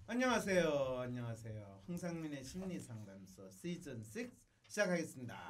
안녕하세요. 안녕하세요. 황상민의 심리상담소 시즌 6 시작하겠습니다.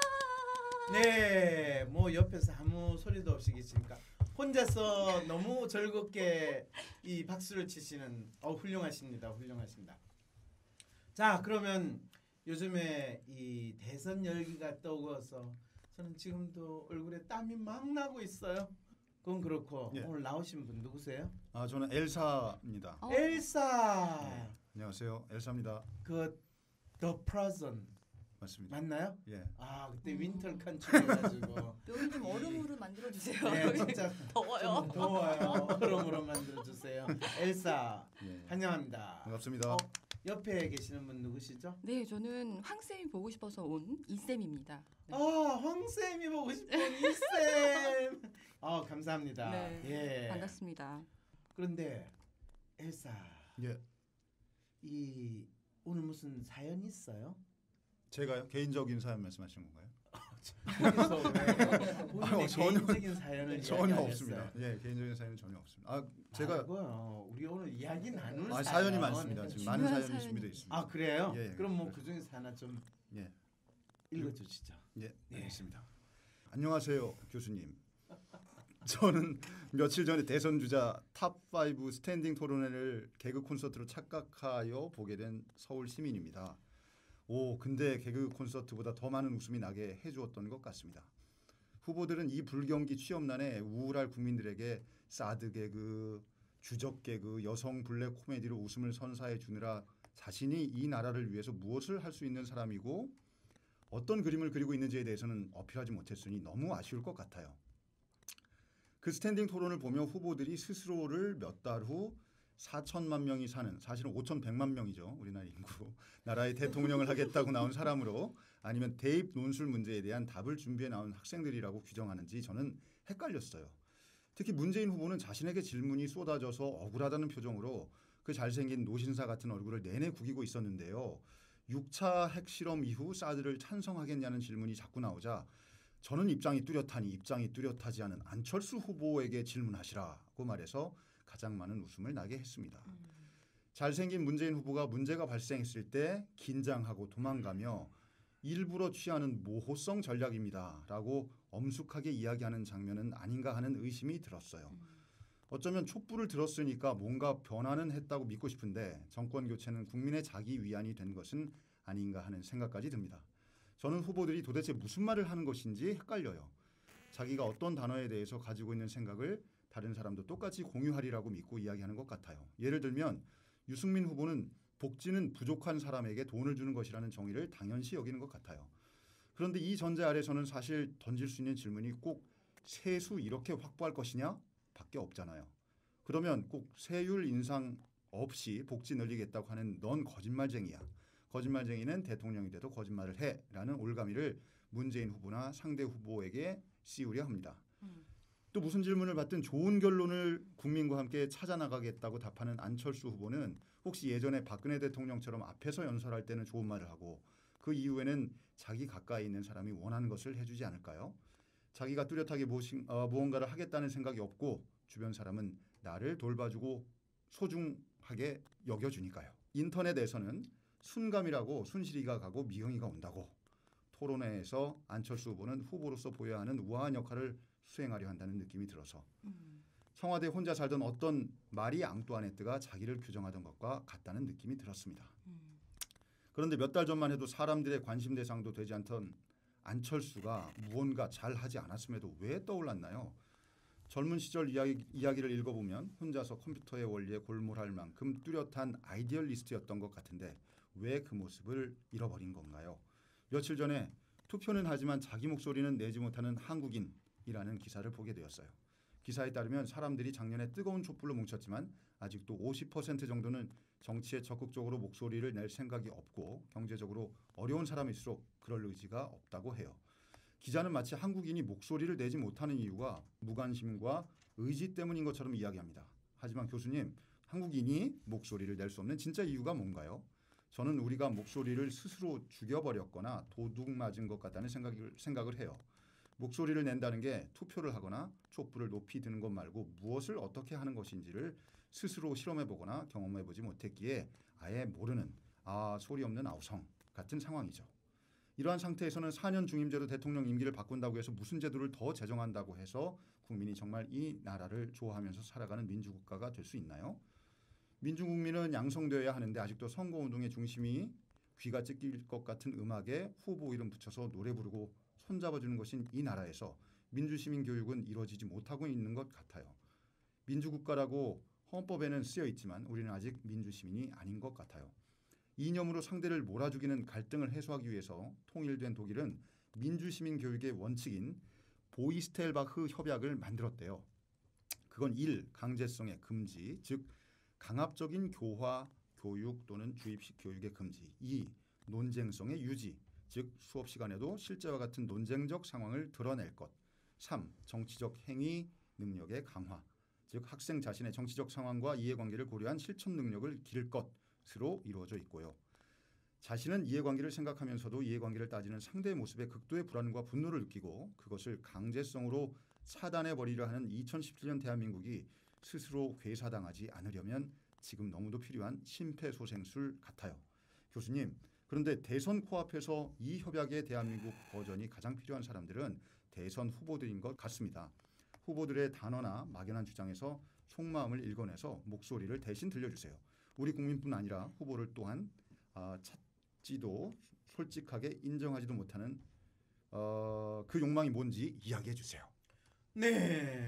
네, 뭐 옆에서 아무 소리도 없이 계십니까? 혼자서 너무 즐겁게 이 박수를 치시는 훌륭하십니다. 훌륭하십니다. 자, 그러면 요즘에 이 대선 열기가 떠오르서 저는 지금도 얼굴에 땀이 막 나고 있어요. 그건 그렇고 예. 오늘 나오신 분 누구세요? 저는 엘사입니다. 엘사. 네. 안녕하세요, 엘사입니다. 그 The Frozen 맞습니다. 맞나요? 예. 아 그때 윈터 컨트리 해가지고 여기 좀 얼음으로 만들어 주세요. 네 진짜 더워요. 좀 더워요. 얼음으로 만들어 주세요. 엘사 예. 환영합니다. 반갑습니다. 옆에 계시는 분 누구시죠? 네, 저는 황쌤이 보고 싶어서 온 이쌤입니다. 네. 아 황쌤이 보고 싶은 이쌤. 감사합니다. 네, 예. 반갑습니다. 그런데 엘사 예. 이 오늘 무슨 사연 있어요? 제가요? 개인적인 사연 말씀하시는 건가요? 그래서 왜 본인의 전혀- 개인적인 사연을 전혀 이야기하겠어요? 없습니다. 예, 개인적인 사연은 전혀 없습니다. 제가 말고요. 우리 오늘 이야기 나눌 사연이 많습니다. 지금 많은 중요한 사연이 사연이- 준비되어 있습니다. 아 그래요? 예, 그럼 뭐 그래서- 그 중에서 하나 좀 예, 읽어주시죠. 예, 예. 알겠습니다. 안녕하세요, 교수님. 저는 며칠 전에 대선 주자 탑5 스탠딩 토론회를 개그 콘서트로 착각하여 보게 된 서울 시민입니다. 근데 개그 콘서트보다 더 많은 웃음이 나게 해주었던 것 같습니다. 후보들은 이 불경기 취업난에 우울할 국민들에게 사드 개그, 주적 개그, 여성 블랙 코미디로 웃음을 선사해 주느라 자신이 이 나라를 위해서 무엇을 할 수 있는 사람이고 어떤 그림을 그리고 있는지에 대해서는 어필하지 못했으니 너무 아쉬울 것 같아요. 그 스탠딩 토론을 보며 후보들이 스스로를 몇 달 후 4천만 명이 사는, 사실은 5,100만 명이죠. 우리나라 인구. 나라의 대통령을 하겠다고 나온 사람으로 아니면 대입 논술 문제에 대한 답을 준비해 나온 학생들이라고 규정하는지 저는 헷갈렸어요. 특히 문재인 후보는 자신에게 질문이 쏟아져서 억울하다는 표정으로 그 잘생긴 노신사 같은 얼굴을 내내 구기고 있었는데요. 6차 핵실험 이후 사드를 찬성하겠냐는 질문이 자꾸 나오자 저는 입장이 뚜렷하지 않은 안철수 후보에게 질문하시라고 말해서 가장 많은 웃음을 나게 했습니다. 잘생긴 문재인 후보가 문제가 발생했을 때 긴장하고 도망가며 일부러 취하는 모호성 전략입니다라고 엄숙하게 이야기하는 장면은 아닌가 하는 의심이 들었어요. 어쩌면 촛불을 들었으니까 뭔가 변화는 했다고 믿고 싶은데 정권 교체는 국민의 자기 위안이 된 것은 아닌가 하는 생각까지 듭니다. 저는 후보들이 도대체 무슨 말을 하는 것인지 헷갈려요. 자기가 어떤 단어에 대해서 가지고 있는 생각을 다른 사람도 똑같이 공유하리라고 믿고 이야기하는 것 같아요. 예를 들면 유승민 후보는 복지는 부족한 사람에게 돈을 주는 것이라는 정의를 당연시 여기는 것 같아요. 그런데 이 전제 아래서는 사실 던질 수 있는 질문이 꼭 세수 이렇게 확보할 것이냐? 밖에 없잖아요. 그러면 꼭 세율 인상 없이 복지 늘리겠다고 하는 넌 거짓말쟁이야. 거짓말쟁이는 대통령이 돼도 거짓말을 해라는 올가미를 문재인 후보나 상대 후보에게 씌우려 합니다. 또 무슨 질문을 받든 좋은 결론을 국민과 함께 찾아나가겠다고 답하는 안철수 후보는 혹시 예전에 박근혜 대통령처럼 앞에서 연설할 때는 좋은 말을 하고 그 이후에는 자기 가까이 있는 사람이 원하는 것을 해주지 않을까요? 자기가 뚜렷하게 무언가를 하겠다는 생각이 없고 주변 사람은 나를 돌봐주고 소중하게 여겨주니까요. 인터넷에서는 순감이라고 순실이가 가고 미경이가 온다고 토론회에서 안철수 후보는 후보로서 보여야 하는 우아한 역할을 수행하려 한다는 느낌이 들어서 청와대 혼자 살던 어떤 마리 앙뚜아네트가 자기를 규정하던 것과 같다는 느낌이 들었습니다. 그런데 몇 달 전만 해도 사람들의 관심 대상도 되지 않던 안철수가 무언가 잘하지 않았음에도 왜 떠올랐나요? 젊은 시절 이야기를 읽어보면 혼자서 컴퓨터의 원리에 골몰할 만큼 뚜렷한 아이디얼리스트였던 것 같은데 왜 그 모습을 잃어버린 건가요? 며칠 전에 투표는 하지만 자기 목소리는 내지 못하는 한국인이라는 기사를 보게 되었어요. 기사에 따르면 사람들이 작년에 뜨거운 촛불로 뭉쳤지만 아직도 50% 정도는 정치에 적극적으로 목소리를 낼 생각이 없고 경제적으로 어려운 사람일수록 그럴 의지가 없다고 해요. 기자는 마치 한국인이 목소리를 내지 못하는 이유가 무관심과 의지 때문인 것처럼 이야기합니다. 하지만 교수님, 한국인이 목소리를 낼 수 없는 진짜 이유가 뭔가요? 저는 우리가 목소리를 스스로 죽여버렸거나 도둑 맞은 것 같다는 생각을 해요. 목소리를 낸다는 게 투표를 하거나 촛불을 높이 드는 것 말고 무엇을 어떻게 하는 것인지를 스스로 실험해보거나 경험해보지 못했기에 아예 모르는 소리 없는 아우성 같은 상황이죠. 이러한 상태에서는 4년 중임제로 대통령 임기를 바꾼다고 해서 무슨 제도를 더 제정한다고 해서 국민이 정말 이 나라를 좋아하면서 살아가는 민주국가가 될 수 있나요? 민주국민은 양성되어야 하는데 아직도 선거운동의 중심이 귀가 찢길 것 같은 음악에 후보 이름 붙여서 노래 부르고 손잡아주는 것인 이 나라에서 민주시민 교육은 이루어지지 못하고 있는 것 같아요. 민주국가라고 헌법에는 쓰여 있지만 우리는 아직 민주시민이 아닌 것 같아요. 이념으로 상대를 몰아죽이는 갈등을 해소하기 위해서 통일된 독일은 민주시민 교육의 원칙인 보이스텔바흐 협약을 만들었대요. 그건 1. 강제성의 금지, 즉 강압적인 교화, 교육 또는 주입식 교육의 금지. 2. 논쟁성의 유지, 즉 수업 시간에도 실제와 같은 논쟁적 상황을 드러낼 것. 3. 정치적 행위 능력의 강화, 즉 학생 자신의 정치적 상황과 이해관계를 고려한 실천 능력을 기를 것으로 이루어져 있고요. 자신은 이해관계를 생각하면서도 이해관계를 따지는 상대의 모습에 극도의 불안과 분노를 느끼고 그것을 강제성으로 차단해버리려 하는 2017년 대한민국이 스스로 괴사당하지 않으려면 지금 너무도 필요한 심폐소생술 같아요. 교수님, 그런데 대선 코앞에서 이 협약의 대한민국 버전이 가장 필요한 사람들은 대선 후보들인 것 같습니다. 후보들의 단어나 막연한 주장에서 속마음을 읽어내서 목소리를 대신 들려주세요. 우리 국민뿐 아니라 후보를 또한 찾지도 솔직하게 인정하지도 못하는 그 욕망이 뭔지 이야기해 주세요. 네.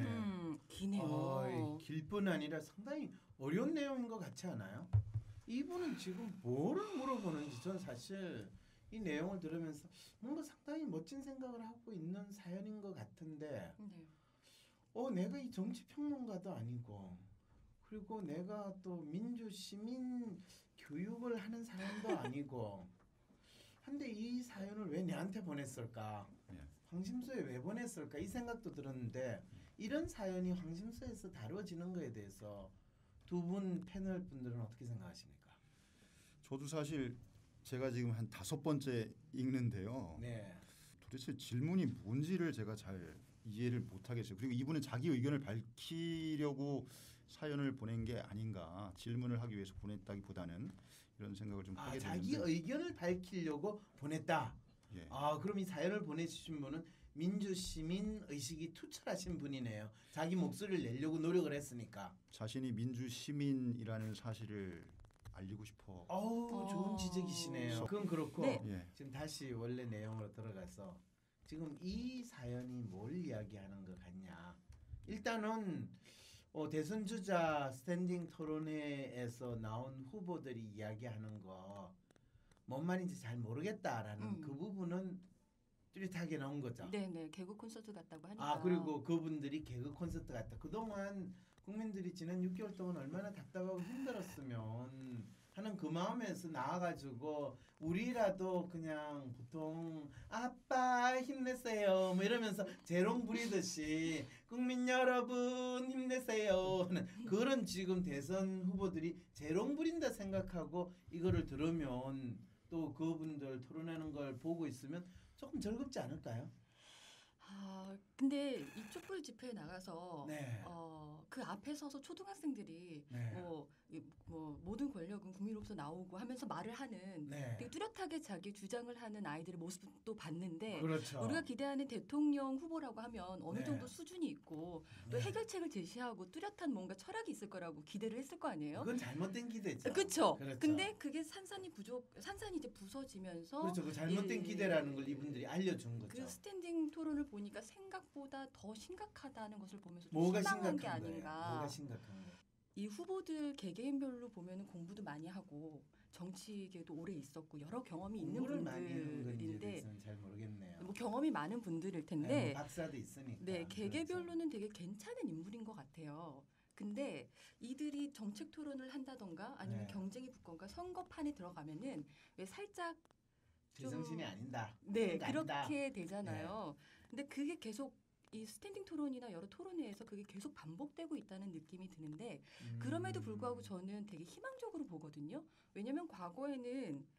기네요. 길뿐 아니라 상당히 어려운 내용인 것 같지 않아요? 이분은 지금 뭐를 물어보는지 전 사실 이 내용을 들으면서 뭔가 상당히 멋진 생각을 하고 있는 사연인 것 같은데 네. 내가 이 정치평론가도 아니고 그리고 내가 또 민주시민 교육을 하는 사람도 아니고 한데 이 사연을 왜 내한테 보냈을까? 예. 황심소에 왜 보냈을까? 이 생각도 들었는데 이런 사연이 황심소에서 다뤄지는 거에 대해서 두 분 패널 분들은 어떻게 생각하십니까? 저도 사실 제가 지금 한 5번째 읽는데요. 네. 도대체 질문이 뭔지를 제가 잘 이해를 못하겠어요. 그리고 이분은 자기 의견을 밝히려고 사연을 보낸 게 아닌가, 질문을 하기 위해서 보냈다기보다는 이런 생각을 좀 하게 되는데. 자기 의견을 밝히려고 보냈다. 예. 그럼 이 사연을 보내주신 분은 민주시민 의식이 투철하신 분이네요. 자기 목소리를 내려고 노력을 했으니까. 자신이 민주시민이라는 사실을 알리고 싶어. 좋은 지적이시네요. 그건 그렇고 네. 예. 지금 다시 원래 내용으로 들어가서 지금 이 사연이 뭘 이야기하는 것 같냐. 일단은 대선 주자 스탠딩 토론회에서 나온 후보들이 이야기하는 거 뭔 말인지 잘 모르겠다라는 그 부분은 뚜렷하게 나온 거죠. 네네, 개그 콘서트 같다고 하니까. 그리고 그분들이 개그 콘서트 같다. 그동안 국민들이 지난 6개월 동안 얼마나 답답하고 힘들었으면 하는 그 마음에서 나와가지고 우리라도 그냥 보통 아빠 힘내세요 뭐 이러면서 재롱 부리듯이 국민 여러분 힘내세요 하는 그런 지금 대선 후보들이 재롱 부린다 생각하고 이거를 들으면 또 그분들 토론하는 걸 보고 있으면 조금 즐겁지 않을까요? 근데 이 촛불 집회에 나가서 네. 그 앞에 서서 초등학생들이 네. 뭐 모든 권력은 국민으로부터 나오고 하면서 말을 하는 네. 되게 뚜렷하게 자기 주장을 하는 아이들의 모습도 봤는데 그렇죠. 우리가 기대하는 대통령 후보라고 하면 어느 네. 정도 수준이 있고 또 네. 해결책을 제시하고 뚜렷한 뭔가 철학이 있을 거라고 기대를 했을 거 아니에요? 그건 잘못된 기대죠. 그렇죠. 그렇죠. 근데 그게 산산이 이제 부서지면서 그렇죠. 그 잘못된 예. 기대라는 걸 이분들이 알려준 거죠. 그 스탠딩 토론을 보니까 생각보다 더 심각하다는 것을 보면서 좀 뭐가 실망한 심각한 게 거예요? 아닌가. 뭐가 심각한 거예요? 이 후보들 개개인별로 보면 공부도 많이 하고 정치계도 오래 있었고 여러 경험이 있는 공부를 많이 하는 건지에 분들인데 대해서는 잘 모르겠네요. 뭐 경험이 많은 분들일 네, 텐데 뭐 박사도 있으니까. 네, 그렇죠. 개개별로는 되게 괜찮은 인물인 것 같아요. 근데 이들이 정책 토론을 한다던가 아니면 네. 경쟁이 붙건가 선거판에 들어가면은 왜 살짝 제정신이 아닌다. 네, 그런 거 아니다. 그렇게 되잖아요. 근데 그게 계속 이 스탠딩 토론이나 여러 토론회에서 그게 계속 반복되고 있다는 느낌이 드는데 그럼에도 불구하고 저는 되게 희망적으로 보거든요. 왜냐하면 과거에는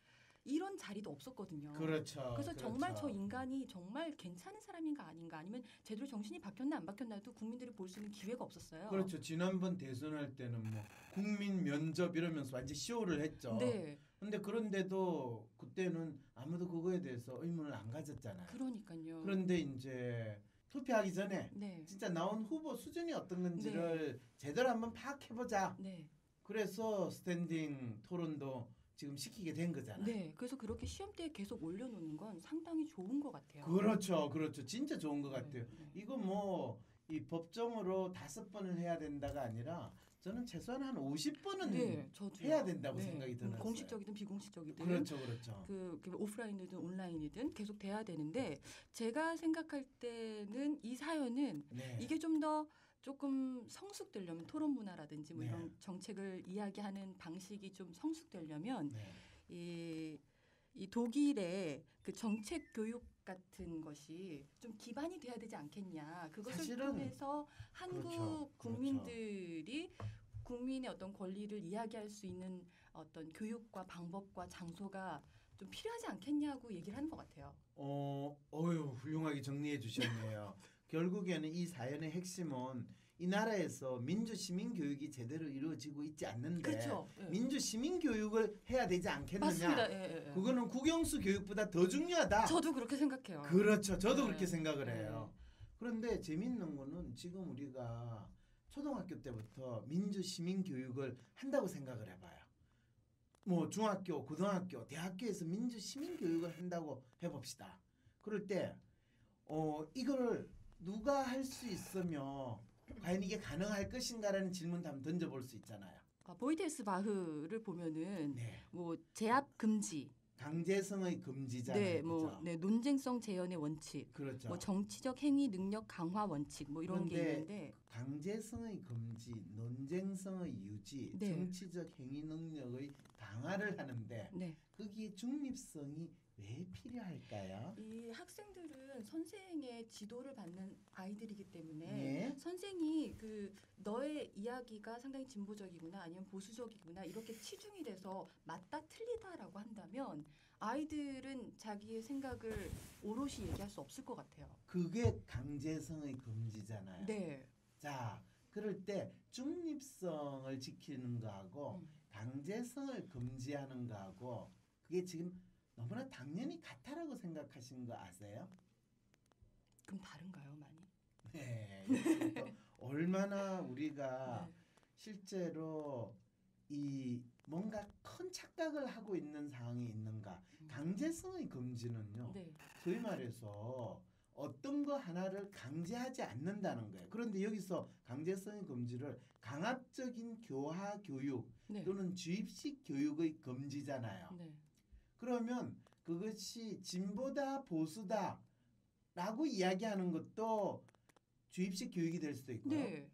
이런 자리도 없었거든요. 그렇죠. 그래서 정말 그렇죠. 저 인간이 정말 괜찮은 사람인가 아닌가 아니면 제대로 정신이 바뀌었나 안 바뀌었나도 국민들이 볼 수 있는 기회가 없었어요. 그렇죠. 지난번 대선할 때는 뭐 국민 면접 이러면서 완전 쇼를 했죠. 네, 근데 그런데도 그때는 아무도 그거에 대해서 의문을 안 가졌잖아요. 그러니까요. 그런데 이제 투표하기 전에 네, 진짜 나온 후보 수준이 어떤 건지를 제대로 한번 파악해보자. 네, 그래서 스탠딩 토론도 지금 시키게 된 거잖아요. 네. 그래서 그렇게 시험대에 계속 올려놓는 건 상당히 좋은 것 같아요. 그렇죠, 그렇죠. 진짜 좋은 것 같아요. 네. 이거 뭐 이 법정으로 5번을 해야 된다가 아니라 저는 최소한 한 50번은 네, 저도 해야 된다고 생각이 들었어요. 공식적이든 비공식적이든 그렇죠, 그렇죠. 그 오프라인이든 온라인이든 계속 돼야 되는데 제가 생각할 때는 이 사연은 네. 이게 좀 더 조금 성숙되려면 토론 문화라든지 뭐 네. 이런 정책을 이야기하는 방식이 좀 성숙되려면 네. 이 독일의 그 정책 교육 같은 것이 좀 기반이 돼야 되지 않겠냐. 그것을 사실은 통해서 한국 그렇죠. 국민들이 국민의 어떤 권리를 이야기할 수 있는 어떤 교육과 방법과 장소가 좀 필요하지 않겠냐고 얘기를 하는 것 같아요. 어휴 훌륭하게 정리해 주셨네요. 결국에는 이 사연의 핵심은 이 나라에서 민주 시민 교육이 제대로 이루어지고 있지 않는데 그렇죠. 예. 민주 시민 교육을 해야 되지 않겠느냐. 맞습니다. 예. 그거는 국영수 교육보다 더 중요하다. 저도 그렇게 생각해요. 그렇죠. 저도 네. 그렇게 생각을 네. 해요. 그런데 재밌는 거는 지금 우리가 초등학교 때부터 민주 시민 교육을 한다고 생각을 해봐요. 뭐 중학교, 고등학교, 대학교에서 민주 시민 교육을 한다고 해봅시다. 그럴 때 이거를 누가 할 수 있으며 과연 이게 가능할 것인가라는 질문도 한번 던져볼 수 있잖아요. 보이테스바흐를 보면은 네. 뭐 제압 금지, 강제성의 금지잖아요. 네, 뭐 그죠? 네, 논쟁성 재현의 원칙, 그렇죠. 뭐 정치적 행위 능력 강화 원칙, 뭐 이런 게 그런데 있는데 강제성의 금지, 논쟁성의 유지, 네. 정치적 행위 능력의 강화를 하는데 네. 거기에 중립성이 왜 필요할까요? 이 학생들은 선생의 지도를 받는 아이들이기 때문에 네. 선생이 그 너의 이야기가 상당히 진보적이구나 아니면 보수적이구나 이렇게 치중이 돼서 맞다 틀리다라고 한다면 아이들은 자기의 생각을 오롯이 얘기할 수 없을 것 같아요. 그게 강제성의 금지잖아요. 네. 자, 그럴 때 중립성을 지키는 거하고 강제성을 금지하는 거하고 그게 지금 너무나 당연히 같다라고 생각하시는 거 아세요? 그럼 다른가요, 많이? 네. 이것도 얼마나 우리가 네. 실제로 이 뭔가 큰 착각을 하고 있는 상황이 있는가? 강제성의 금지는요. 네. 소위 말해서 어떤 거 하나를 강제하지 않는다는 거예요. 그런데 여기서 강제성의 금지를 강압적인 교화 교육 네. 또는 주입식 교육의 금지잖아요. 네. 그러면 그것이 진보다 보수다 라고 이야기하는 것도 주입식 교육이 될 수도 있고요. 네.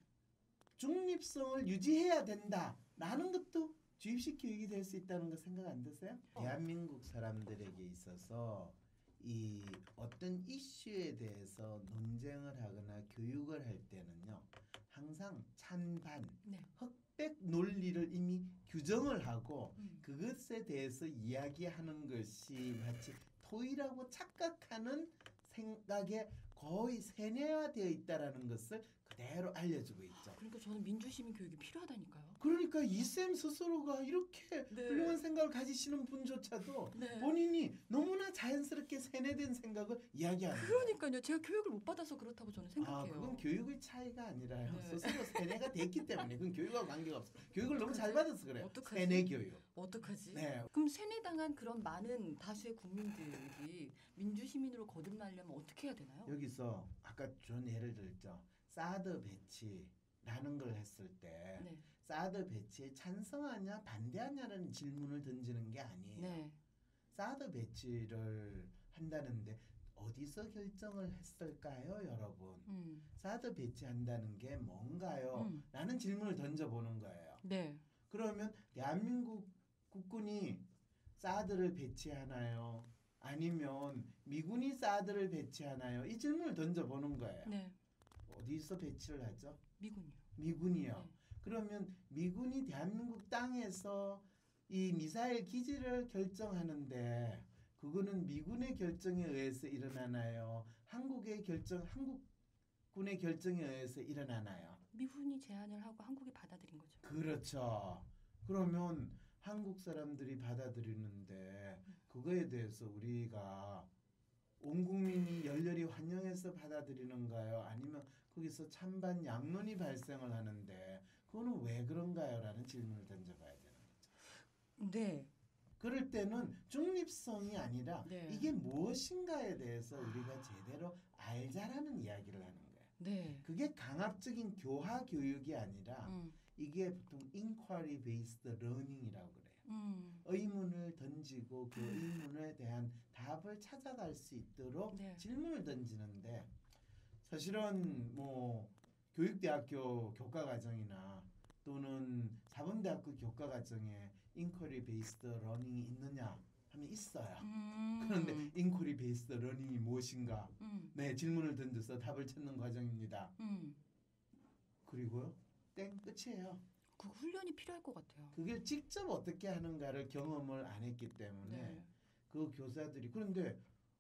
중립성을 유지해야 된다라는 것도 주입식 교육이 될 수 있다는 거 생각 안 드세요? 대한민국 사람들에게 있어서 이 어떤 이슈에 대해서 논쟁을 하거나 교육을 할 때는요. 항상 찬반, 네. 흑백 논리를 이미 규정을 하고 음. 그것에 대해서 이야기하는 것이 마치 토의라고 착각하는 생각에 거의 세뇌화되어 있다라는 것을 그대로 알려주고 있죠. 그러니까 저는 민주시민 교육이 필요하다니까요. 그러니까 이쌤 스스로가 이렇게 네. 훌륭한 생각을 가지시는 분조차도 네. 본인이 너무나 자연스럽게 세뇌된 생각을 이야기하는 거예요. 그러니까요. 제가 교육을 못 받아서 그렇다고 저는 생각해요. 그건 교육의 차이가 아니라요. 네. 스스로 세뇌가 됐기 때문에 그건 교육하고 관계가 없어. 교육을 너무 잘 받아서 그래요. 어떡하지? 세뇌 교육. 어떡하지? 네. 그럼 세뇌당한 그런 많은 다수의 국민들이 민주시민으로 거듭나려면 어떻게 해야 되나요? 여기서 아까 준 예를 들죠. 사드 배치라는 걸 했을 때 네. 사드 배치에 찬성하냐 반대하냐라는 질문을 던지는 게 아니에요. 네. 사드 배치를 한다는데 어디서 결정을 했을까요, 여러분? 사드 배치한다는 게 뭔가요? 라는 질문을 던져보는 거예요. 네. 그러면 대한민국 국군이 사드를 배치하나요? 아니면 미군이 사드를 배치하나요? 이 질문을 던져보는 거예요. 네. 어디서 배치를 하죠? 미군요. 미군이요. 네. 그러면 미군이 대한민국 땅에서 이 미사일 기지를 결정하는데 그거는 미군의 결정에 의해서 일어나나요? 한국군의 결정에 의해서 일어나나요? 미군이 제안을 하고 한국이 받아들인 거죠. 그렇죠. 그러면 한국 사람들이 받아들이는데 그거에 대해서 우리가 온 국민이 열렬히 환영해서 받아들이는가요? 아니면 거기서 찬반 양론이 발생을 하는데 그거는 왜 그런가요? 라는 질문을 던져봐야 되는 거죠. 네. 그럴 때는 중립성이 아니라 네. 이게 무엇인가에 대해서 우리가 제대로 알자라는 이야기를 하는 거예요. 네. 그게 강압적인 교화 교육이 아니라 음. 이게 보통 inquiry based learning이라고 그래요. 의문을 던지고 그 의문에 대한 답을 찾아갈 수 있도록 네. 질문을 던지는데 사실은 뭐 교육대학교 교과과정이나 또는 사범대학교 교과과정에 inquiry based learning이 있느냐 하면 있어요. 그런데 inquiry based learning이 무엇인가? 네, 질문을 던져서 답을 찾는 과정입니다. 그리고요, 땡 끝이에요. 그 훈련이 필요할 것 같아요. 그게 직접 어떻게 하는가를 경험을 안 했기 때문에 네. 그 교사들이 그런데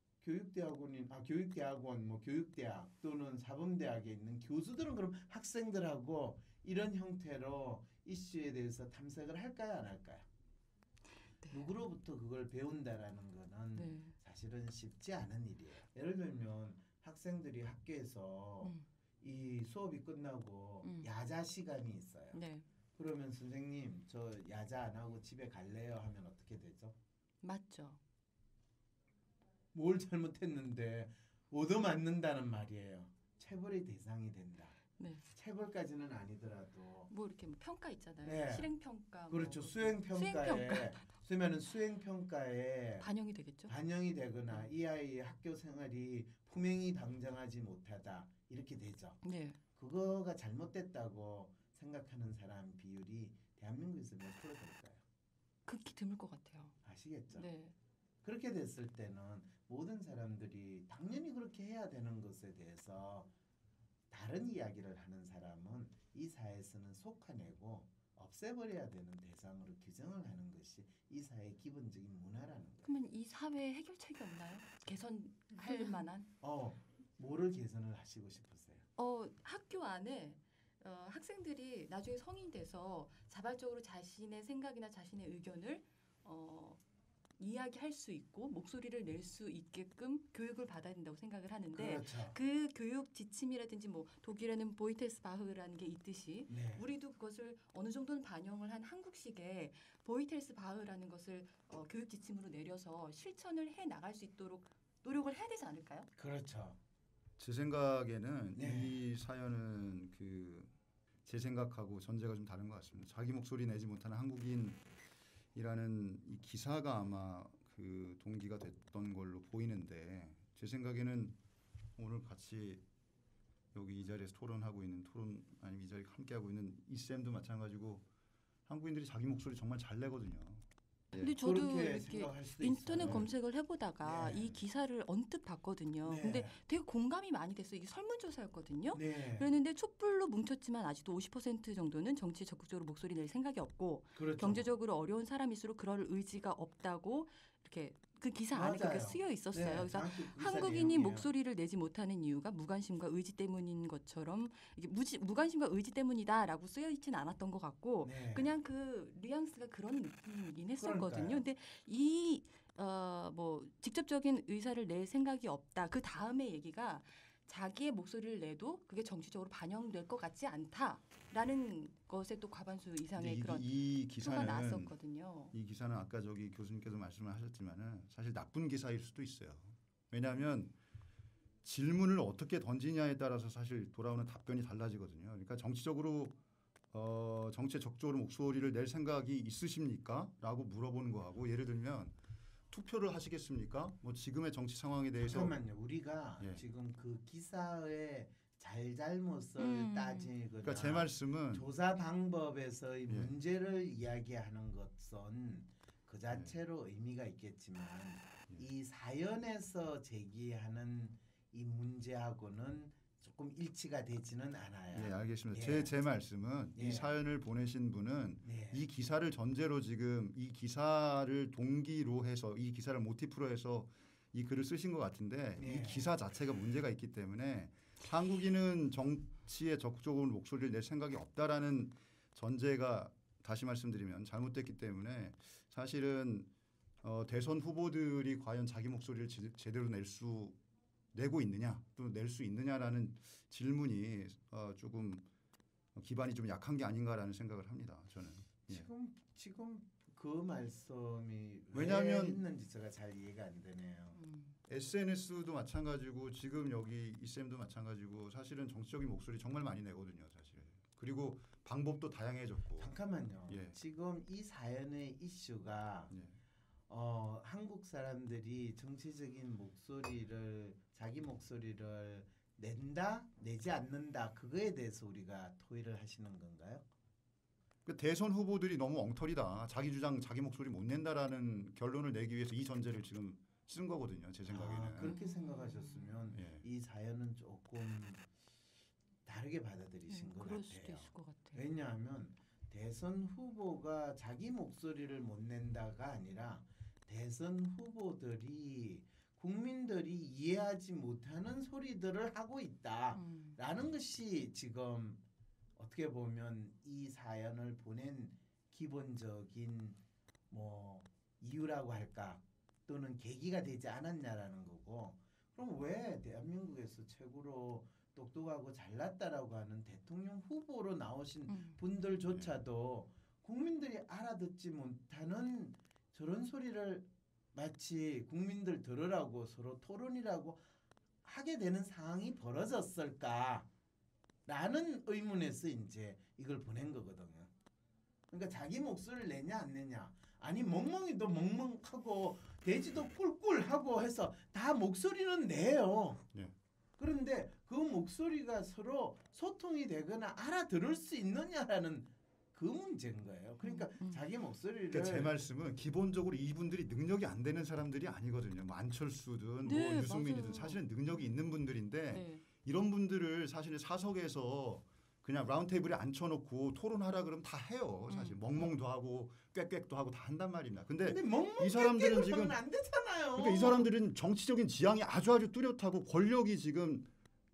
교육대학원, 뭐 교육대학 또는 사범대학에 있는 교수들은 그럼 학생들하고 이런 형태로 이슈에 대해서 탐색을 할까요, 안 할까요? 네. 누구로부터 그걸 배운다라는 거는 네. 사실은 쉽지 않은 일이에요. 예를 들면 학생들이 학교에서 이 수업이 끝나고 야자 시간이 있어요. 네. 그러면 선생님 저 야자 안 하고 집에 갈래요 하면 어떻게 되죠? 맞죠. 뭘 잘못했는데 얻어맞는다는 말이에요. 체벌의 대상이 된다. 네. 체벌까지는 아니더라도 뭐 이렇게 뭐 평가 있잖아요. 네. 실행 평가. 그렇죠. 뭐 수행평가에 수행평가에 반영이 되겠죠. 반영이 되거나 이 아이의 학교 생활이 품행이 방장하지 못하다 이렇게 되죠. 네. 그거가 잘못됐다고 생각하는 사람 비율이 대한민국에서 몇 프로 될까요? 극히 드물 것 같아요. 아시겠죠? 네. 그렇게 됐을 때는 모든 사람들이 당연히 그렇게 해야 되는 것에 대해서 다른 이야기를 하는 사람은 이 사회에서는 속아내고 없애버려야 되는 대상으로 규정을 하는 것이 이 사회의 기본적인 문화라는 거예요. 그러면 이 사회에 해결책이 없나요? 개선할 만한? 뭐를 개선을 하시고 싶으세요? 학교 안에 학생들이 나중에 성인이 돼서 자발적으로 자신의 생각이나 자신의 의견을 이야기할 수 있고 목소리를 낼 수 있게끔 교육을 받아야 된다고 생각을 하는데 그렇죠. 그 교육 지침이라든지 뭐 독일에는 보이텔스바흐라는 게 있듯이 네. 우리도 그것을 어느 정도는 반영을 한 한국식의 보이텔스바흐라는 것을 교육 지침으로 내려서 실천을 해 나갈 수 있도록 노력을 해야 되지 않을까요? 그렇죠. 제 생각에는 네. 이 사연은 제 생각하고 전제가 좀 다른 것 같습니다. 자기 목소리 내지 못하는 한국인이라는 이 기사가 아마 그 동기가 됐던 걸로 보이는데 제 생각에는 오늘 같이 여기 이 자리에서 토론하고 있는 아니면 이 자리에 함께하고 있는 이 쌤도 마찬가지고 한국인들이 자기 목소리 정말 잘 내거든요. 근데 저도 그렇게 이렇게 생각할 수도 인터넷 있어요. 검색을 해보다가 네. 이 기사를 언뜻 봤거든요. 네. 근데 되게 공감이 많이 됐어요. 이게 설문조사였거든요. 네. 그랬는데 촛불로 뭉쳤지만 아직도 50% 정도는 정치에 적극적으로 목소리 낼 생각이 없고 그렇죠. 경제적으로 어려운 사람일수록 그럴 의지가 없다고 이렇게 그 기사 안에 그렇게 맞아요. 쓰여 있었어요. 네, 그래서 정확히 그 기사 한국인이 내용이에요. 목소리를 내지 못하는 이유가 무관심과 의지 때문인 것처럼 이게 무관심과 의지 때문이다라고 쓰여 있지는 않았던 것 같고 네. 그냥 그 뉘앙스가 그런 느낌이긴 했었거든요. 그러니까요. 근데 이 뭐 직접적인 의사를 낼 생각이 없다. 그 다음에 얘기가 자기의 목소리를 내도 그게 정치적으로 반영될 것 같지 않다라는 것에 또 과반수 이상의 그런 이 표가 기사는 나왔었거든요. 이 기사는 아까 저기 교수님께서 말씀을 하셨지만은 사실 나쁜 기사일 수도 있어요. 왜냐하면 질문을 어떻게 던지냐에 따라서 사실 돌아오는 답변이 달라지거든요. 그러니까 정치적으로 정치에 적극적으로 목소리를 낼 생각이 있으십니까?라고 물어보는 거하고 예를 들면 투표를 하시겠습니까? 뭐 지금의 정치 상황에 대해서 잠깐만요. 우리가 예. 지금 그 기사의 잘잘못을 따지거나 그러니까 제 말씀은 조사 방법에서의 예. 문제를 이야기하는 것은 그 자체로 의미가 있겠지만 이 사연에서 제기하는 이 문제하고는 조금 일치가 되지는 않아요. 네, 알겠습니다. 예. 제 말씀은 예. 이 사연을 보내신 분은 네. 이 기사를 전제로 지금 이 기사를 동기로 해서 이 기사를 모티프로 해서 이 글을 쓰신 것 같은데 예. 이 기사 자체가 문제가 있기 때문에 한국인은 정치에 적극적으로 목소리를 낼 생각이 없다라는 전제가 다시 말씀드리면 잘못됐기 때문에 사실은 대선 후보들이 과연 자기 목소리를 제대로 내고 있느냐 또 낼 수 있느냐라는 질문이 조금 기반이 좀 약한 게 아닌가라는 생각을 합니다. 저는. 예. 지금 그 말씀이 왜냐하면 왜 했는지 제가 잘 이해가 안 되네요. SNS도 마찬가지고 지금 여기 이쌤도 마찬가지고 사실은 정치적인 목소리 정말 많이 내거든요, 사실. 그리고 방법도 다양해졌고. 잠깐만요. 예. 지금 이 사연의 이슈가 예. 한국 사람들이 정치적인 목소리를 자기 목소리를 낸다, 내지 않는다 그거에 대해서 우리가 토의를 하시는 건가요? 그 대선 후보들이 너무 엉터리다. 자기 주장, 자기 목소리 못 낸다라는 결론을 내기 위해서 이 전제를 지금 쓴 거거든요. 제 생각에는. 그렇게 생각하셨으면 예. 이 사연은 조금 다르게 받아들이신 것 그럴 같아요. 수도 있을 것 같아요. 왜냐하면 대선 후보가 자기 목소리를 못 낸다가 아니라 대선 후보들이 국민들이 이해하지 못하는 소리들을 하고 있다라는 것이 지금 어떻게 보면 이 사연을 보낸 기본적인 뭐 이유라고 할까 또는 계기가 되지 않았냐라는 거고 그럼 왜 대한민국에서 최고로 똑똑하고 잘났다라고 하는 대통령 후보로 나오신 분들조차도 국민들이 알아듣지 못하는 저런 소리를 마치 국민들 들으라고 서로 토론이라고 하게 되는 상황이 벌어졌을까라는 의문에서 이제 이걸 보낸 거거든요. 그러니까 자기 목소리를 내냐 안 내냐 아니 멍멍이도 멍멍하고 돼지도 꿀꿀하고 해서 다 목소리는 내요. 예. 그런데 그 목소리가 서로 소통이 되거나 알아들을 수 있느냐라는 그 문제인 거예요. 그러니까 자기 목소리를 그러니까 제 말씀은 기본적으로 이분들이 능력이 안 되는 사람들이 아니거든요. 뭐 안철수든 네, 뭐 유승민이든 맞아요. 사실은 능력이 있는 분들인데 네. 이런 분들을 사실은 사석에서 그냥 라운드 테이블에 앉혀놓고 토론하라 그러면 다 해요. 사실 멍멍도 하고 꽥꽥도 하고 다 한단 말입니다. 근데 멍멍 이 사람들은 지금 지금 안 되잖아요. 그러니까 이 사람들은 정치적인 지향이 아주 뚜렷하고 권력이 지금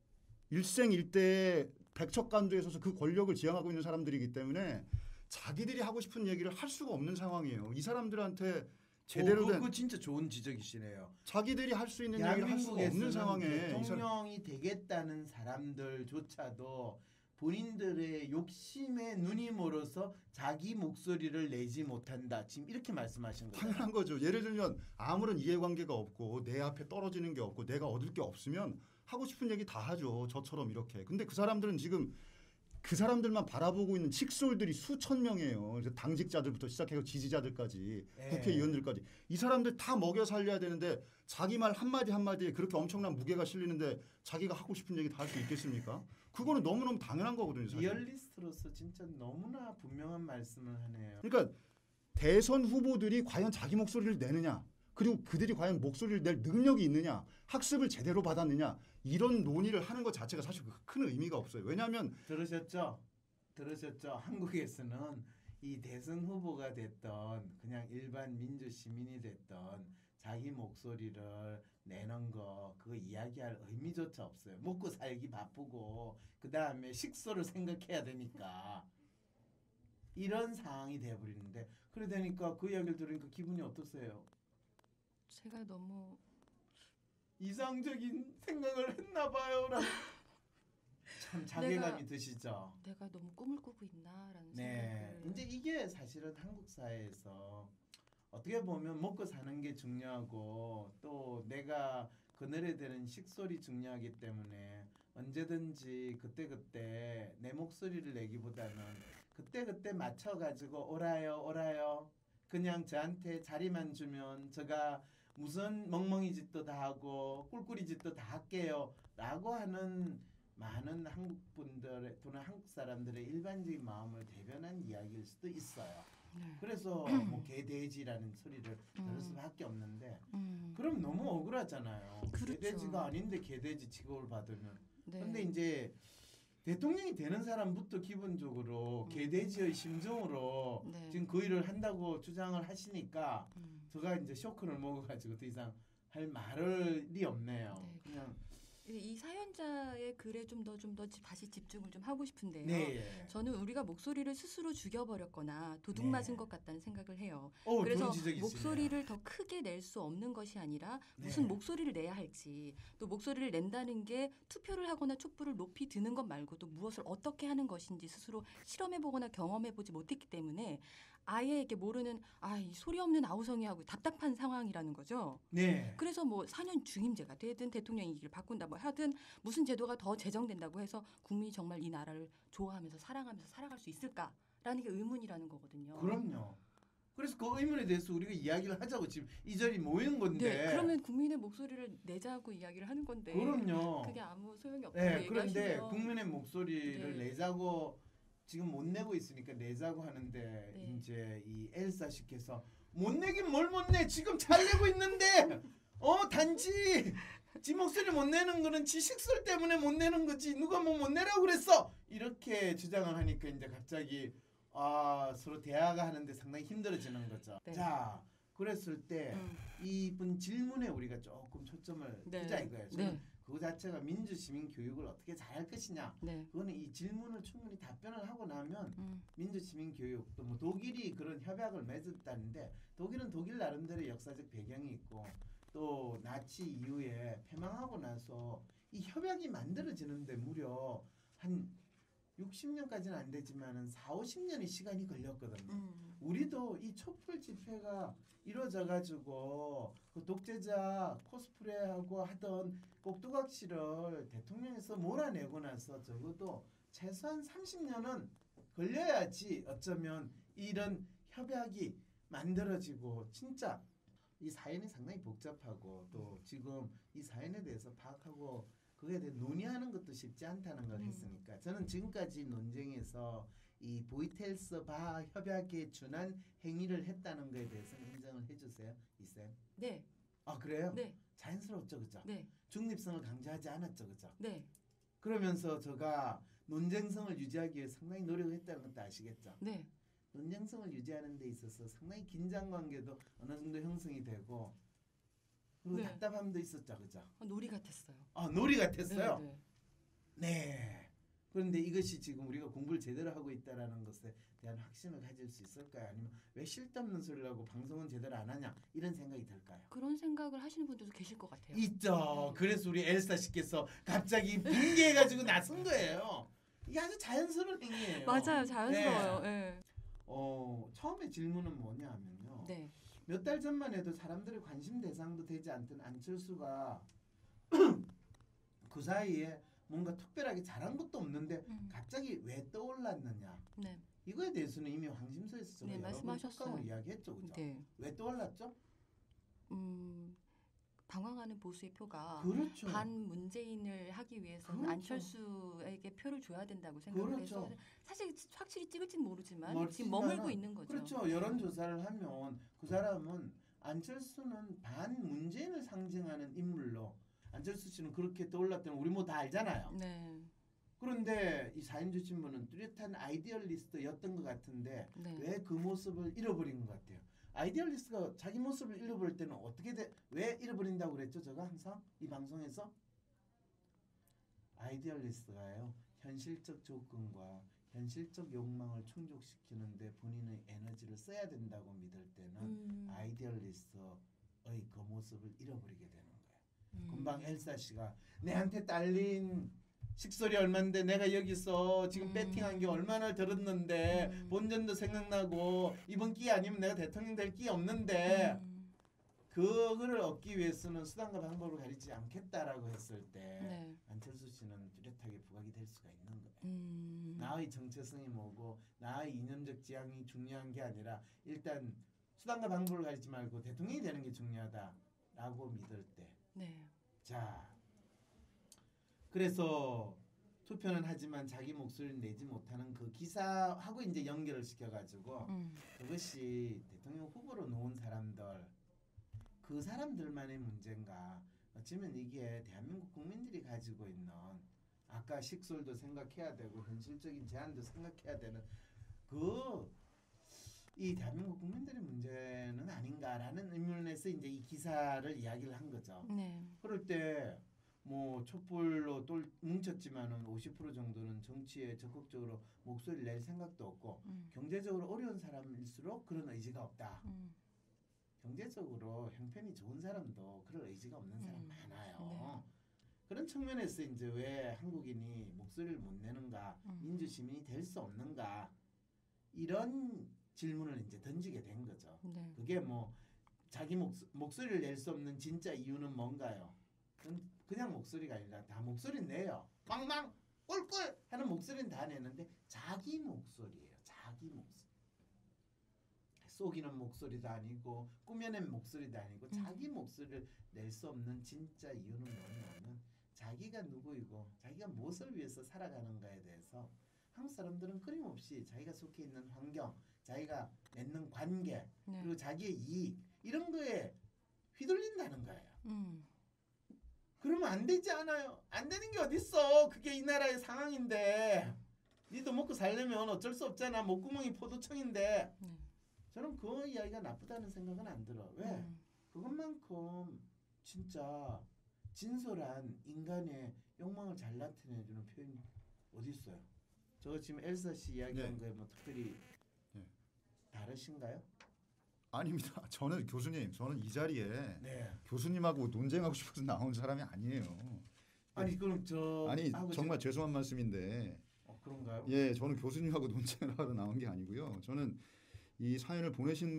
일생일대의 백척간두에 서서 그 권력을 지향하고 있는 사람들이기 때문에 자기들이 하고 싶은 얘기를 할 수가 없는 상황이에요. 이 사람들한테 제대로 된 그거 진짜 좋은 지적이시네요. 자기들이 할 수 있는 얘기를 할 수가 없는 상황에 대통령이 되겠다는 사람들조차도 본인들의 욕심에 눈이 멀어서 자기 목소리를 내지 못한다. 지금 이렇게 말씀하신 거예요. 당연한 거죠. 예를 들면 아무런 이해관계가 없고 내 앞에 떨어지는 게 없고 내가 얻을 게 없으면 하고 싶은 얘기 다 하죠. 저처럼 이렇게. 근데 그 사람들은 지금 그 사람들만 바라보고 있는 칙솔들이 수천 명이에요. 그래서 당직자들부터 시작해서 지지자들까지 국회의원들까지 이 사람들 다 먹여 살려야 되는데 자기 말 한마디 한마디에 그렇게 엄청난 무게가 실리는데 자기가 하고 싶은 얘기 다 할 수 있겠습니까? 그거는 너무너무 당연한 거거든요. 사실. 리얼리스트로서 진짜 너무나 분명한 말씀을 하네요. 그러니까 대선 후보들이 과연 자기 목소리를 내느냐 그리고 그들이 과연 목소리를 낼 능력이 있느냐 학습을 제대로 받았느냐 이런 논의를 하는 것 자체가 사실 큰 의미가 없어요. 왜냐하면 들으셨죠? 한국에서는 이 대선 후보가 됐던 그냥 일반 민주 시민이 됐던 자기 목소리를 내는 거 그거 이야기할 의미조차 없어요. 먹고 살기 바쁘고 그 다음에 식소를 생각해야 되니까 이런 상황이 돼버리는데 그래 되니까 그 이야기를 들으니까 기분이 어떠세요? 제가 너무 이상적인 생각을 했나 봐요라고 참 자괴감이 드시죠? 내가 너무 꿈을 꾸고 있나라는 네. 생각을 이제 이게 사실은 한국 사회에서 어떻게 보면 먹고 사는 게 중요하고 또 내가 그늘에 대는 식솔이 중요하기 때문에 언제든지 그때그때 내 목소리를 내기보다는 그때그때 맞춰가지고 오라요 그냥 저한테 자리만 주면 제가 무슨 멍멍이 짓도 다 하고 꿀꿀이 짓도 다 할게요 라고 하는 많은 한국 분들의 또는 한국 사람들의 일반적인 마음을 대변한 이야기일 수도 있어요. 그래서 뭐 개돼지라는 소리를 들을 수밖에 없는데 그럼 너무 억울하잖아요. 그렇죠. 개돼지가 아닌데 개돼지 취급을 받으면 네. 근데 이제 대통령이 되는 사람부터 기본적으로 개돼지의 심정으로 네. 지금 그 일을 한다고 주장을 하시니까 제가 이제 쇼크를 먹어가지고 더 이상 할 말이 없네요. 네. 그냥 이 사연자의 글에 좀 더 다시 집중을 좀 하고 싶은데요. 네. 저는 우리가 목소리를 스스로 죽여버렸거나 도둑 네. 맞은 것 같다는 생각을 해요. 좋은 그래서 지적이시네요. 목소리를 더 크게 낼 수 없는 것이 아니라 네. 무슨 목소리를 내야 할지, 또 목소리를 낸다는 게 투표를 하거나 촛불을 높이 드는 것 말고도 무엇을 어떻게 하는 것인지 스스로 실험해보거나 경험해보지 못했기 때문에 아예 이렇게 모르는 이 소리 없는 아우성이하고 답답한 상황이라는 거죠. 네. 그래서 뭐 4년 중임제가 되든 대통령이 이기를 바꾼다 뭐 하든 무슨 제도가 더 제정된다고 해서 국민이 정말 이 나라를 좋아하면서 사랑하면서 살아갈 수 있을까라는 게 의문이라는 거거든요. 그럼요. 그래서 그 의문에 대해서 우리가 이야기를 하자고 지금 이 자리에 모인 건데. 네, 그러면 국민의 목소리를 내자고 이야기를 하는 건데. 그럼요. 그게 아무 소용이 없다고 네, 그런데 얘기하시면. 국민의 목소리를 네. 내자고 지금 못 내고 있으니까 내자고 하는데 네. 이제 이 엘사 씨께서 못 내긴 뭘 못 내. 지금 잘 내고 있는데. 단지 지 목소리 못 내는 거는 지 식설 때문에 못 내는 거지. 누가 뭐 못 내라고 그랬어. 이렇게 주장을 하니까 이제 갑자기 서로 대화가 하는데 상당히 힘들어지는 거죠. 네. 자, 그랬을 때 이분 질문에 우리가 조금 초점을 네. 두자 이거예요. 저는 네. 그거 자체가 민주시민 교육을 어떻게 잘할 것이냐. 네. 그거는 이 질문을 충분히 답변을 하고 나면 음. 민주시민 교육 또 뭐 독일이 그런 협약을 맺었다는데 독일은 독일 나름대로 역사적 배경이 있고 또 나치 이후에 패망하고 나서 이 협약이 만들어지는데 무려 한 60년까지는 안 되지만은 4, 50년의 시간이 걸렸거든요. 우리도 이 촛불 집회가 이루어져 가지고 그 독재자 코스프레하고 하던 꼭두각시를 대통령에서 몰아내고 나서 적어도 최소한 30년은 걸려야지 어쩌면 이런 협약이 만들어지고 진짜 이 사연이 상당히 복잡하고 또 지금 이 사연에 대해서 파악하고 그거에 대해 논의하는 것도 쉽지 않다는 걸 했으니까 저는 지금까지 논쟁에서 이 보이텔스 바 협약에 준한 행위를 했다는 거에 대해서 인정을 해주세요, 이쌤. 네. 아 그래요? 네. 자연스럽죠, 그죠? 네. 중립성을 강조하지 않았죠, 그죠? 네. 그러면서 제가 논쟁성을 유지하기 위해 상당히 노력을 했다는 것도 아시겠죠? 네. 논쟁성을 유지하는 데 있어서 상당히 긴장 관계도 어느 정도 형성이 되고 그리고 네. 답답함도 있었죠, 그죠? 놀이 같았어요. 놀이 같았어요. 네. 네. 그런데 이것이 지금 우리가 공부를 제대로 하고 있다라는 것에 대한 확신을 가질 수 있을까요? 아니면 왜 쓸데없는 소리를 하고 방송은 제대로 안 하냐 이런 생각이 들까요? 그런 생각을 하시는 분들도 계실 것 같아요. 있죠. 그래서 우리 엘사 씨께서 갑자기 붕괴해가지고 나선 거예요. 이게 아주 자연스러운 행위예요. 맞아요, 자연스러워요. 네. 처음에 질문은 뭐냐면요. 네. 몇 달 전만 해도 사람들의 관심 대상도 되지 않던 안철수가 그 사이에 뭔가 특별하게 잘한 것도 없는데 갑자기 왜 떠올랐느냐. 네. 이거에 대해서는 이미 황심서에서 제가 네, 여러 번 말씀하셨어요. 톡방으로 이야기했죠, 그죠? 네. 왜 떠올랐죠? 방황하는 보수의 표가 그렇죠. 반 문재인을 하기 위해서는 그렇죠. 안철수에게 표를 줘야 된다고 생각을 그렇죠. 해서 사실 확실히 찍을지는 모르지만 지금 멀지만은 머물고 있는 거죠. 그렇죠. 여론조사를 하면 그 사람은 안철수는 반 문재인을 상징하는 인물로 안철수 씨는 그렇게 떠올랐다는 우리 뭐 다 알잖아요. 네. 그런데 이 사연주 신부는 뚜렷한 아이디얼리스트였던 것 같은데 네. 왜 그 모습을 잃어버린 것 같아요. 아이디얼리스트가 자기 모습을 잃어버릴 때는 왜 잃어버린다고 그랬죠? 제가 항상 이 방송에서 아이디얼리스트가요. 현실적 조건과 현실적 욕망을 충족시키는데 본인의 에너지를 써야 된다고 믿을 때는 아이디얼리스트의 그 모습을 잃어버리게 되는 거예요. 금방 엘사 씨가 내한테 딸린 식솔이 얼만데 내가 여기서 지금 배팅한 게 얼마나 들었는데 본전도 생각나고 이번 기회 아니면 내가 대통령 될 기회 없는데 그거를 얻기 위해서는 수단과 방법을 가리지 않겠다라고 했을 때 네. 안철수 씨는 뚜렷하게 부각이 될 수가 있는 거예요. 나의 정체성이 뭐고 나의 이념적 지향이 중요한 게 아니라 일단 수단과 방법을 가리지 말고 대통령이 되는 게 중요하다라고 믿을 때 네. 자, 그래서 투표는 하지만 자기 목소리를 내지 못하는 그 기사하고 이제 연결을 시켜가지고 그것이 대통령 후보로 놓은 사람들 그 사람들만의 문제인가 어쩌면 이게 대한민국 국민들이 가지고 있는 아까 식솔도 생각해야 되고 현실적인 제한도 생각해야 되는 그 이 대한민국 국민들의 문제는 아닌가라는 의문에서 이제 이 기사를 이야기를 한 거죠. 네. 그럴 때 뭐 촛불로 뭉쳤지만은 50% 정도는 정치에 적극적으로 목소리를 낼 생각도 없고 경제적으로 어려운 사람일수록 그런 의지가 없다. 경제적으로 형편이 좋은 사람도 그럴 의지가 없는 사람 많아요. 그런 측면에서 이제 왜 한국인이 목소리를 못 내는가, 민주 시민이 될 수 없는가 이런 질문을 이제 던지게 된 거죠. 네. 그게 뭐 자기 목소리를 낼 수 없는 진짜 이유는 뭔가요? 그냥 목소리가 아니라 다 목소리 내요. 망망 꿀꿀 하는 목소리는 다 내는데 자기 목소리예요. 자기 목소리. 속이는 목소리도 아니고 꾸며낸 목소리도 아니고 자기 목소리를 낼 수 없는 진짜 이유는 뭐냐면 자기가 누구이고 자기가 무엇을 위해서 살아가는가에 대해서 한국 사람들은 끊임없이 자기가 속해 있는 환경, 자기가 맺는 관계, 네. 그리고 자기의 이익 이런 거에 휘둘린다는 거예요. 그러면 안 되지 않아요? 안 되는 게 어딨어? 그게 이 나라의 상황인데 니도 먹고 살려면 어쩔 수 없잖아. 목구멍이 포도청인데 저는 그 이야기가 나쁘다는 생각은 안 들어. 왜? 그것만큼 진짜 진솔한 인간의 욕망을 잘 나타내주는 표현이 어디 있어요? 저 지금 엘사 씨 이야기한 거에 뭐 특별히 다르신가요? 아닙니다. 저는 교수님, 저는 이 자리에 네. 교수님하고 논쟁하고 싶어서 나온 사람이 아니에요. 아니 그럼 저 아니 정말 죄송한 말씀인데 그런가요? 예, 저는 교수님하고 논쟁을 하러 나온 게 아니고요. 저는 이 사연을 보내신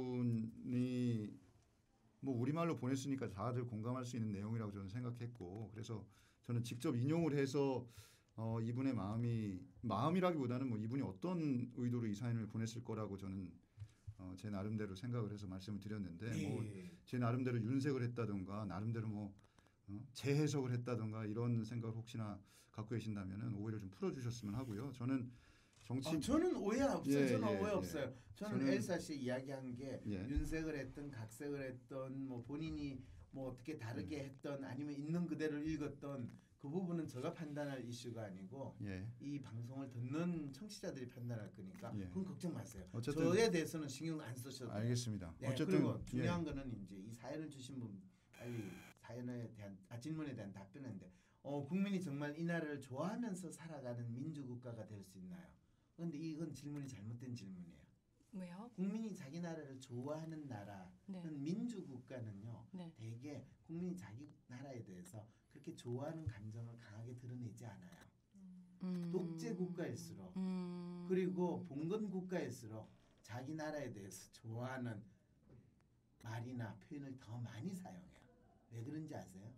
분이 뭐 우리말로 보냈으니까 다들 공감할 수 있는 내용이라고 저는 생각했고 그래서 저는 직접 인용을 해서 이분의 마음이라기보다는 뭐 이분이 어떤 의도로 이 사연을 보냈을 거라고 저는 제 나름대로 생각을 해서 말씀을 드렸는데 뭐 제 나름대로 윤색을 했다든가 나름대로 뭐 재해석을 했다든가 이런 생각을 혹시나 갖고 계신다면은 오해를 좀 풀어주셨으면 하고요. 저는 저는 오해 없어요. 저는 오해 예. 없어요. 저는 엘사 씨 이야기한 게 예. 윤색을 했던 각색을 했던 뭐 본인이 뭐 어떻게 다르게 했던 아니면 있는 그대로 읽었던 그 부분은 제가 판단할 이슈가 아니고 이 방송을 듣는 청취자들이 판단할 거니까 그건 걱정 마세요. 어쨌든 저에 대해서는 신경 안 쓰셔도 돼요. 알겠습니다. 네, 어쨌든 그리고 중요한 거는 이제 이 사연을 주신 분 빨리 사연에 대한 질문에 대한 답변인데 국민이 정말 이 나라를 좋아하면서 살아가는 민주국가가 될 수 있나요? 그런데 이건 질문이 잘못된 질문이에요. 왜요? 국민이 자기 나라를 좋아하는 나라는 민주국가는요. 대개 국민이 자기 나라에 대해서 그렇게 좋아하는 감정을 강하게 드러내지 않아요. 독재 국가일수록 그리고 봉건 국가일수록 자기 나라에 대해서 좋아하는 말이나 표현을 더 많이 사용해요. 왜 그런지 아세요?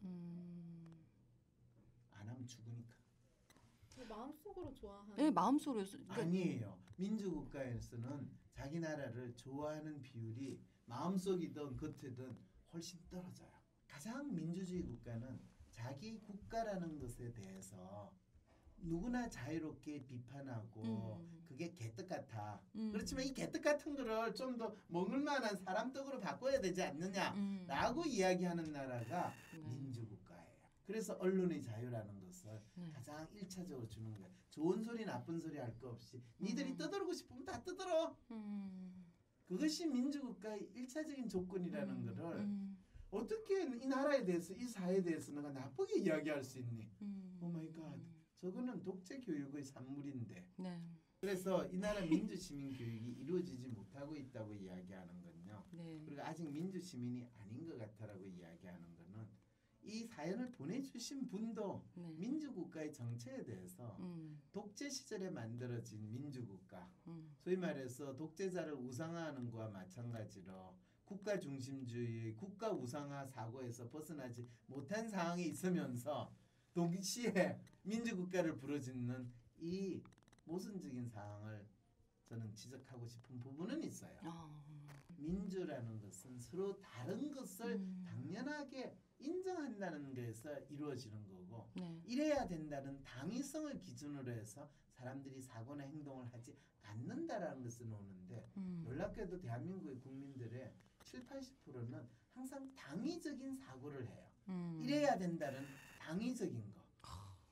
안 하면 죽으니까. 마음속으로 좋아하는. 네, 마음속으로. 아니에요. 민주국가에서는 자기 나라를 좋아하는 비율이 마음속이든 겉이든 훨씬 떨어져요. 가장 민주주의 국가는 자기 국가라는 것에 대해서 누구나 자유롭게 비판하고 그게 개떡 같아. 그렇지만 이 개떡 같은 거를 좀 더 먹을 만한 사람 떡으로 바꿔야 되지 않느냐라고 이야기하는 나라가 민주국가예요. 그래서 언론의 자유라는 것을 가장 1차적으로 주는 거예요. 좋은 소리 나쁜 소리 할 거 없이 니들이 떠들고 싶으면 다 떠들어. 그것이 민주국가의 1차적인 조건이라는 거를 어떻게 이 나라에 대해서 이 사회에 대해서 내가 나쁘게 이야기할 수 있니? 오 마이 갓. 저거는 독재 교육의 산물인데. 그래서 이 나라 민주 시민 교육이 이루어지지 못하고 있다고 이야기하는 건요. 그리고 아직 민주 시민이 아닌 것 같아라고 이야기하는 거는 이 사연을 보내주신 분도 민주국가의 정체에 대해서 독재 시절에 만들어진 민주국가, 소위 말해서 독재자를 우상화하는 것과 마찬가지로 국가 중심주의, 국가 우상화 사고에서 벗어나지 못한 상황이 있으면서 동시에 민주국가를 부르짖는 이 모순적인 상황을 저는 지적하고 싶은 부분은 있어요. 민주라는 것은 서로 다른 것을 당연하게 인정한다는 것에서 이루어지는 거고 이래야 된다는 당위성을 기준으로 해서 사람들이 사고나 행동을 하지 않는다라는 것을 오는데 놀랍게도 대한민국의 국민들의 70~80%는 항상 당위적인 사고를 해요. 이래야 된다는 당위적인 거.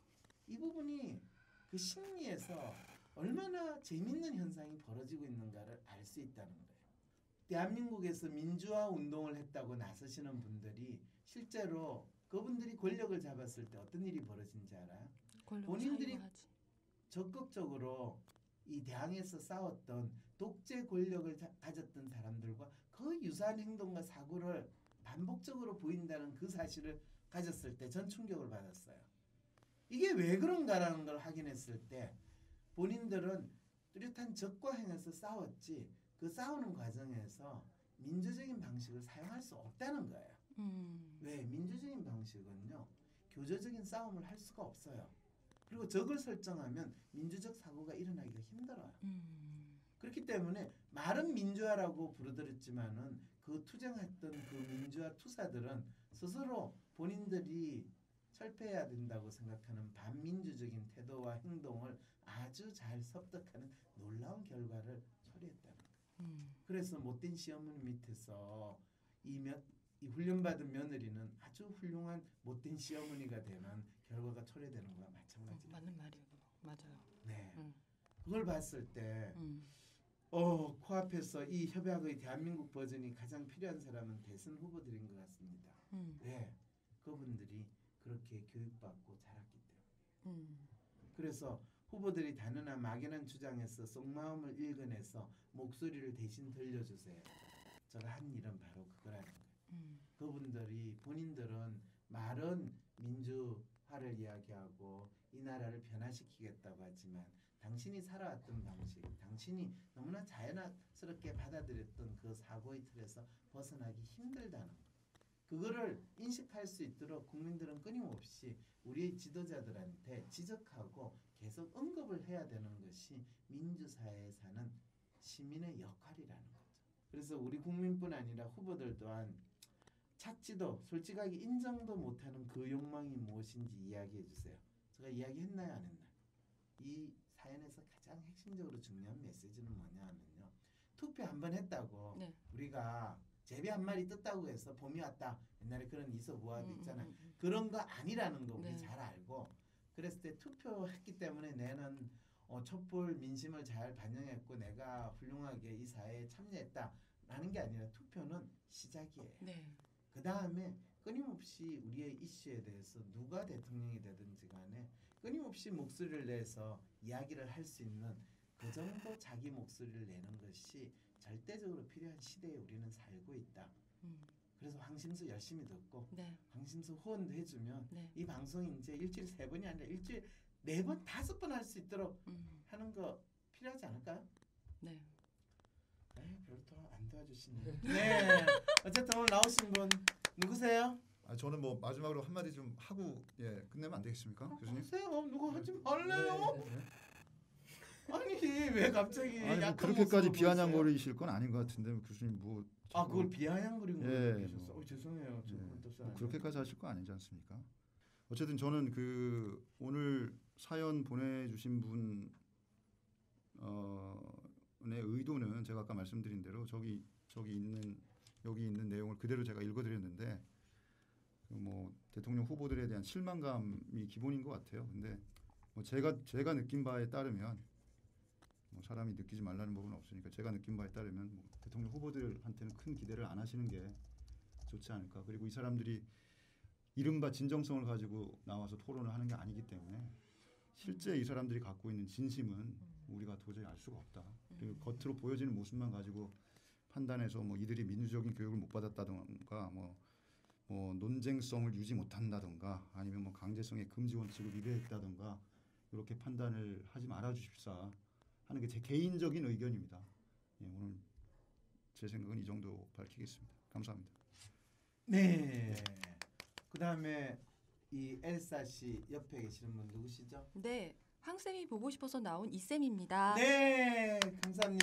이 부분이 그 심리에서 얼마나 재밌는 현상이 벌어지고 있는가를 알 수 있다는 거예요. 대한민국에서 민주화 운동을 했다고 나서시는 분들이 실제로 그분들이 권력을 잡았을 때 어떤 일이 벌어진지 알아요? 본인들이 사유하지. 적극적으로 이 대항에서 싸웠던 독재 권력을 가졌던 사람들과 거의 유사한 행동과 사고를 반복적으로 보인다는 그 사실을 가졌을 때 전 충격을 받았어요. 이게 왜 그런가라는 걸 확인했을 때 본인들은 뚜렷한 적과 행해서 싸웠지 그 싸우는 과정에서 민주적인 방식을 사용할 수 없다는 거예요. 왜? 민주적인 방식은요. 교조적인 싸움을 할 수가 없어요. 그리고 적을 설정하면 민주적 사고가 일어나기가 힘들어요. 그렇기 때문에 말은 민주화라고 부르들었지만은 그 투쟁했던 그 민주화 투사들은 스스로 본인들이 철폐해야 된다고 생각하는 반민주적인 태도와 행동을 아주 잘 섭득하는 놀라운 결과를 초래했다는 거예요. 그래서 못된 시어머니 밑에서 이 훈련받은 며느리는 아주 훌륭한 못된 시어머니가 되는 결과가 초래되는 거와 마찬가지예요. 맞는 말이에요. 맞아요. 네. 그걸 봤을 때 코앞에서 이 협약의 대한민국 버전이 가장 필요한 사람은 대선 후보들인 것 같습니다. 왜? 그분들이 그렇게 교육받고 자랐기 때문에. 그래서 후보들이 단언한 막연한 주장에서 속마음을 읽어내서 목소리를 대신 들려주세요. 제가 한 일은 바로 그거라는 거예요. 그분들이 본인들은 말은 민주화를 이야기하고 이 나라를 변화시키겠다고 하지만 당신이 살아왔던 방식, 당신이 너무나 자연스럽게 받아들였던 그 사고의 틀에서 벗어나기 힘들다는 거. 그거를 인식할 수 있도록 국민들은 끊임없이 우리의 지도자들한테 지적하고 계속 언급을 해야 되는 것이 민주사회에 사는 시민의 역할이라는 거죠. 그래서 우리 국민뿐 아니라 후보들 또한 찾지도 솔직하게 인정도 못하는 그 욕망이 무엇인지 이야기해 주세요. 제가 이야기했나요? 안 했나요? 이 사연에서 가장 핵심적으로 중요한 메시지는 뭐냐 하면요. 투표 한 번 했다고 네. 우리가 제비 한 마리 떴다고 해서 봄이 왔다. 옛날에 그런 이소부화도 있잖아요. 그런 거 아니라는 거 우리 네. 잘 알고 그랬을 때 투표했기 때문에 내는 촛불 민심을 잘 반영했고 내가 훌륭하게 이 사회에 참여했다라는 게 아니라 투표는 시작이에요. 네. 그 다음에 끊임없이 우리의 이슈에 대해서 누가 대통령이 되든지 간에 끊임없이 목소리를 내서 이야기를 할 수 있는 그 정도 자기 목소리를 내는 것이 절대적으로 필요한 시대에 우리는 살고 있다. 그래서 황심수 열심히 듣고 네. 황심수 후원도 해주면 네. 이 방송이 이제 일주일에 3번이 아니라 일주일에 4번, 5번 할 수 있도록 하는 거 필요하지 않을까요? 네. 별로 더 안 도와주시네. 네. 어쨌든 오늘 나오신 분 누구세요? 저는 뭐 마지막으로 한마디 좀 하고 끝내면 안 되겠습니까, 교수님? 하세요. 누구 하지 말래요? 네. 아니 왜 갑자기 아니 뭐 약간 그렇게까지 모습을 비아냥거리실 건 아닌 것 같은데 교수님 뭐 그걸 비아냥거리고 예, 계셨어. 죄송해요. 저 그건 뜻이 아니에요. 그렇게까지 하실 거 아니지 않습니까? 어쨌든 저는 그 오늘 사연 보내주신 분의 의도는 제가 아까 말씀드린 대로 여기 있는 내용을 그대로 제가 읽어드렸는데 뭐 대통령 후보들에 대한 실망감이 기본인 것 같아요. 근데 뭐 제가 느낀 바에 따르면 뭐 사람이 느끼지 말라는 법은 없으니까 제가 느낀 바에 따르면 뭐 대통령 후보들한테는 큰 기대를 안 하시는 게 좋지 않을까. 그리고 이 사람들이 이른바 진정성을 가지고 나와서 토론을 하는 게 아니기 때문에 실제 이 사람들이 갖고 있는 진심은 우리가 도저히 알 수가 없다. 그리고 겉으로 보여지는 모습만 가지고 판단해서 뭐 이들이 민주적인 교육을 못 받았다던가 뭐 논쟁성을 유지 못한다던가 아니면 뭐 강제성의 금지 원칙을 위배했다던가 이렇게 판단을 하지 말아 주십사 하는 게 제 개인적인 의견입니다. 오늘 제 생각은 이 정도 밝히겠습니다. 감사합니다. 네. 그다음에 이 엘사 씨 옆에 계시는 분 누구시죠? 네. 황 쌤이 보고 싶어서 나온 이 쌤입니다. 네, 감사합니다.